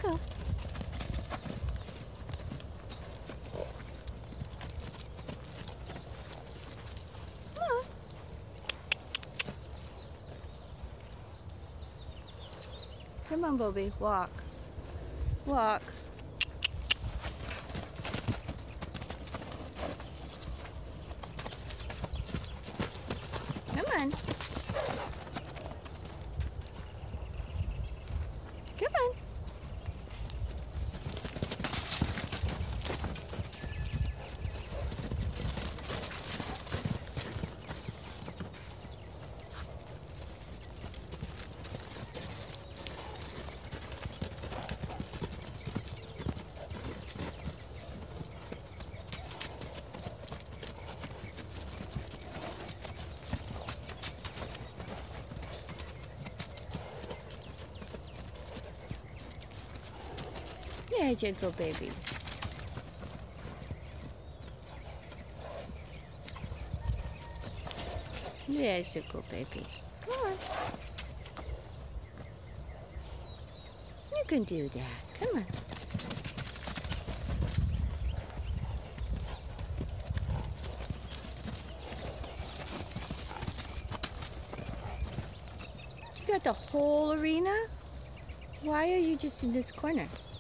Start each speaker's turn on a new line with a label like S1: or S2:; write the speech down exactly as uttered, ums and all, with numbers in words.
S1: go. Come on. Come on, Bobby. Walk. Walk. Come on. Come on. There you go, baby. There you go, baby. Come on. You can do that. Come on. You got the whole arena? Why are you just in this corner?